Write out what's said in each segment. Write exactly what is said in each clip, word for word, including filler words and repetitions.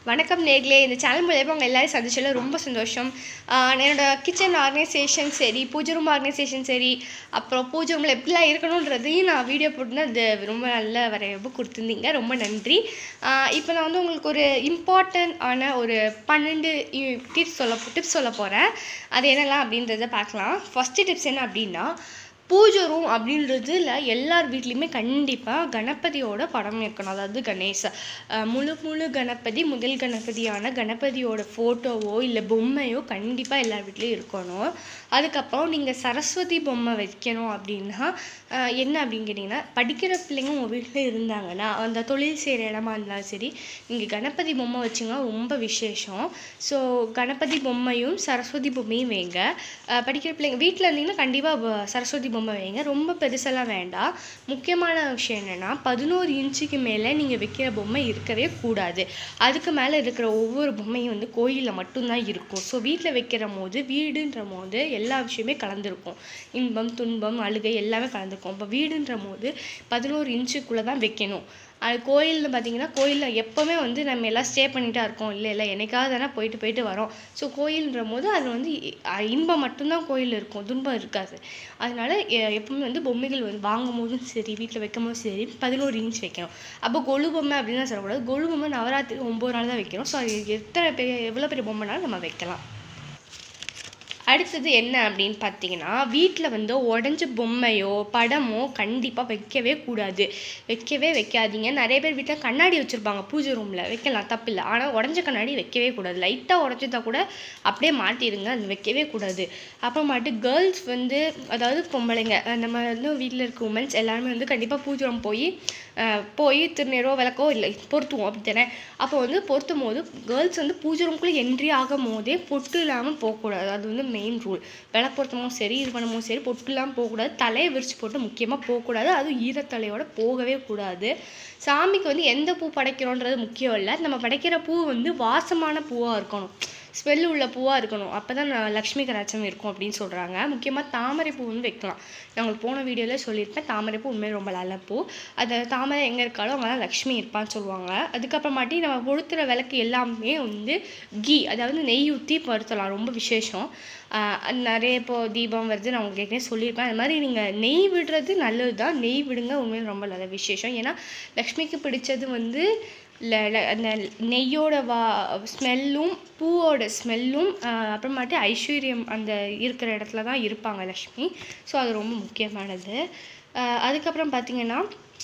வணக்கம் நேர்களே, இந்த சேனல் மூலமா உங்கள் எல்லாரும் சந்திச்சதில ரொம்ப சந்தோஷம். என்னோட கிச்சன் ஆர்கனைசேஷன் சரி, பூஜை ரூம் ஆர்கனைசேஷன் சரி, அப்புறம் பூஜை ரூமில் எப்படிலாம் இருக்கணுன்றதையும் நான் வீடியோ போட்டுனா அது ரொம்ப நல்ல வரவேற்பு கொடுத்துருந்தீங்க. ரொம்ப நன்றி. இப்போ நான் வந்து உங்களுக்கு ஒரு இம்பார்ட்டன்ட் ஆன ஒரு பன்னெண்டு டிப்ஸ் சொல்ல டிப்ஸ் சொல்ல போகிறேன். அது என்னெல்லாம் அப்படின்றத பார்க்கலாம். ஃபஸ்ட்டு டிப்ஸ் என்ன அப்படின்னா, பூஜை ரூம் அப்படின்றதுல எல்லார் வீட்லேயுமே கண்டிப்பாக கணபதியோட படம் இருக்கணும். அதாவது கணேச முழு முழு கணபதி, முதல் கணபதியான கணபதியோட ஃபோட்டோவோ இல்லை பொம்மையோ கண்டிப்பாக எல்லார் வீட்லேயும் இருக்கணும். அதுக்கப்புறம் நீங்கள் சரஸ்வதி பொம்மை வைக்கணும் அப்படின்னா என்ன அப்படின்னு கேட்டிங்கன்னா, படிக்கிற பிள்ளைங்க உங்கள் வீட்டில் இருந்தாங்கன்னா, அந்த தொழில் செய்கிற இடமா இருந்தாலும் சரி, நீங்கள் கணபதி பொம்மை வச்சிங்கன்னா ரொம்ப விசேஷம். ஸோ கணபதி பொம்மையும் சரஸ்வதி பொம்மையும் வைங்க. படிக்கிற பிள்ளைங்க வீட்டில் இருந்தீங்கன்னா கண்டிப்பாக சரஸ்வதி பொம்மை வைங்க. ரொம்ப பெருசெல்லாம் வேண்டாம். முக்கியமான விஷயம் என்னென்னா, பதினோரு இன்ச்சுக்கு மேலே நீங்கள் வைக்கிற பொம்மை இருக்கவே கூடாது. அதுக்கு மேலே இருக்கிற ஒவ்வொரு பொம்மையும் வந்து கோயிலில் மட்டும்தான் இருக்கும். ஸோ வீட்டில் வைக்கிற போது, வீடுன்ற போது எல்லா விஷயமே கலந்துருக்கும். இன்பம், துன்பம், அழுகை எல்லாமே கலந்துருக்கும். இப்போ வீடுன்ற போது பதினோரு இன்ச்சுக்குள்ளே தான் வைக்கணும். அது கோயிலில் பார்த்தீங்கன்னா, கோயிலில் எப்போவுமே வந்து நம்ம எல்லாம் ஸ்டே பண்ணிகிட்டா இருக்கோம். இல்லை இல்லை என்னைக்காவது தானே போயிட்டு போயிட்டு வரோம். ஸோ கோயில்ன்ற போது அது வந்து இன்பம் மட்டும்தான் கோயிலில் இருக்கும், துன்பம் இருக்காது. அதனால எப்பவுமே வந்து பொம்மைகள் வந்து வாங்கும் போதும் சரி, வீட்டில் வைக்கும் போதும் சரி, பதினோரு இன்ச் வைக்கணும். அப்போ கொலு பொம்மை அப்படின்னு சொல்லக்கூடாது. கொலு பொம்மை நவராத்திரி ஒம்பது நாள் தான் வைக்கணும். ஸோ அது எத்தனை பெரிய எவ்வளோ பெரிய பொம்மைனாலும் நம்ம வைக்கலாம். அடுத்தது என்ன அப்படின்னு பார்த்தீங்கன்னா, வீட்டில் வந்து உடஞ்ச பொம்மையோ படமோ கண்டிப்பாக வைக்கவே கூடாது. வைக்கவே வைக்காதீங்க. நிறைய பேர் வீட்டில் கண்ணாடி வச்சுருப்பாங்க பூஜை ரூமில், வைக்கலாம், தப்பில்லை. ஆனால் உடஞ்ச கண்ணாடி வைக்கவே கூடாது. லைட்டாக உடச்சிட்டா கூட அப்படியே மாட்டிடுங்க, அது வைக்கவே கூடாது. அப்புறமாட்டு கேர்ள்ஸ் வந்து, அதாவது பொம்பளைங்க, நம்ம வந்து வீட்டில் இருக்க உமன்ஸ் எல்லாருமே வந்து கண்டிப்பாக பூஜை ரூம் போய் போய் திருநீரோ விளக்கோ இல்லை பொருத்துவோம் அப்படி தானே. அப்போ வந்து பொருத்தும் போது கேர்ள்ஸ் வந்து பூஜை ரூம்குள்ளே என்ட்ரி ஆகும் போதே பொட்டு இல்லாமல் போகக்கூடாது. அது வந்து மெயின் ரூல். விளக்கு பொருத்தமும் சரி, இது பண்ணும்போது சரி, பொட்டு இல்லாமல் போகக்கூடாது. தலையை விரிச்சு போட்டு முக்கியமாக போகக்கூடாது. அதுவும் ஈரத்தலையோட போகவே கூடாது. சாமிக்கு வந்து எந்த பூ படைக்கிறோன்றது முக்கியம் இல்லை. நம்ம படைக்கிற பூ வந்து வாசமான பூவாக இருக்கணும், ஸ்மெல் உள்ள பூவாக இருக்கணும். அப்போ தான் லக்ஷ்மி கடாட்சம் இருக்கும் அப்படின்னு சொல்கிறாங்க. முக்கியமாக தாமரை பூ வந்து வைக்கலாம். நான் உங்களுக்கு போன வீடியோவில் சொல்லியிருப்பேன், தாமரை பூ உண்மையை ரொம்ப நல்ல பூ. அந்த தாமரை எங்கே இருக்காலும் அங்கே தான் லக்ஷ்மி இருப்பான்னு சொல்லுவாங்க. அதுக்கப்புறமாட்டி நம்ம பொருத்துகிற விளக்கு எல்லாமே வந்து கீ, அதாவது நெய் ஊற்றி பருத்தலாம், ரொம்ப விசேஷம். நிறைய இப்போது தீபம் வருது, நான் உங்களுக்கு ஏற்கனவே சொல்லியிருப்பேன். அது மாதிரி நீங்கள் நெய் விடுறது நல்லது தான். நெய் விடுங்க, உண்மையில் ரொம்ப நல்ல விசேஷம். ஏன்னா லக்ஷ்மிக்கு பிடிச்சது வந்து அந்த நெய்யோட வா ஸ்மெல்லும் பூவோட ஸ்மெல்லும் அப்புறமாட்டி ஐஸ்வர்யம் அந்த இருக்கிற இடத்துல தான் இருப்பாங்க லக்ஷ்மி. ஸோ அது ரொம்ப முக்கியமானது. அதுக்கப்புறம் பார்த்திங்கன்னா,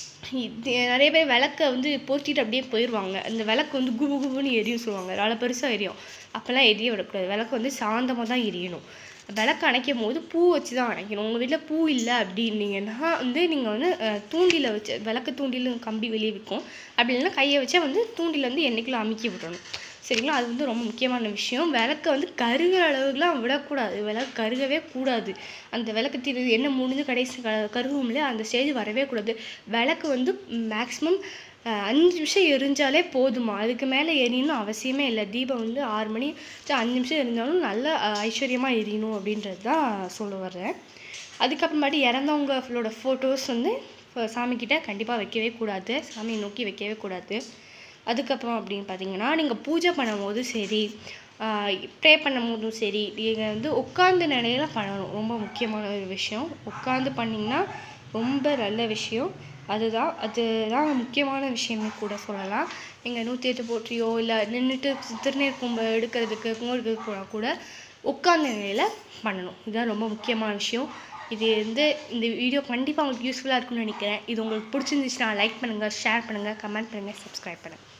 நிறைய பேர் விளக்கை வந்து போத்திட்டு அப்படியே போயிடுவாங்க. அந்த விளக்கு வந்து குபு குபுன்னு எரியும் சொல்லுவாங்க, நல்லா பெருசாக எரியும். அப்போல்லாம் எரிய விடக்கூடாது. விளக்கு வந்து சாந்தமாக தான் எரியணும். விளக்கு அணைக்கும் போது பூ வச்சு தான் அணைக்கணும். உங்கள் வீட்டில் பூ இல்லை அப்படின்னீங்கன்னா வந்து நீங்கள் வந்து தூண்டியில் வச்சு, விளக்கு தூண்டில் கம்பி வெளியே விற்கும், அப்படி இல்லைன்னா கையை வச்சா வந்து தூண்டில் வந்து எண்ணெய்க்குள்ள அமுக்கி விடணும். சரிங்களா? அது வந்து ரொம்ப முக்கியமான விஷயம். விளக்கை வந்து கருகிற அளவுக்குலாம் விடக்கூடாது. விளக்கு கருகவே கூடாது. அந்த விளக்கு தீ எண்ணெய் முடிஞ்சு கடைசி க கருகும்லையே அந்த ஸ்டேஜ் வரவே கூடாது. விளக்கு வந்து மேக்ஸிமம் அஞ்சு நிமிஷம் எரிஞ்சாலே போதுமா, அதுக்கு மேலே எரியணும் அவசியமே இல்லை. தீபம் வந்து ஆறு மணி அஞ்சு நிமிஷம் எரிஞ்சாலும் நல்ல ஐஸ்வர்யமாக எரியணும் அப்படின்றது தான் சொல்ல வர்றேன். அதுக்கப்புறமாட்டி இறந்தவங்களோட ஃபோட்டோஸ் வந்து சாமிக்கிட்ட கண்டிப்பாக வைக்கவே கூடாது, சாமியை நோக்கி வைக்கவே கூடாது. அதுக்கப்புறம் அப்படின்னு பார்த்தீங்கன்னா, நீங்கள் பூஜை பண்ணும்போது சரி, ப்ரே பண்ணும் போதும் சரி, நீங்கள் வந்து உட்காந்து நிலையில பண்ணணும். ரொம்ப முக்கியமான ஒரு விஷயம். உட்காந்து பண்ணிங்கன்னா ரொம்ப நல்ல விஷயம். அதுதான் அதுதான் முக்கியமான விஷயமே கூட சொல்லலாம். நீங்கள் நூற்றி எட்டு போற்றியோ இல்லை நின்றுட்டு திருநீர் கும்ப எடுக்கிறதுக்கு கும்பிடுறதுக்கு போனால் கூட உட்கார்ந்த நிலையில் பண்ணணும். இதுதான் ரொம்ப முக்கியமான விஷயம். இது வந்து இந்த வீடியோ கண்டிப்பாக உங்களுக்கு யூஸ்ஃபுல்லாக இருக்கும்னு நினைக்கிறேன். இது உங்களுக்கு பிடிச்சிருந்துச்சுன்னா லைக் பண்ணுங்கள், ஷேர் பண்ணுங்கள், கமெண்ட் பண்ணுங்கள், சப்ஸ்கிரைப் பண்ணுங்கள்.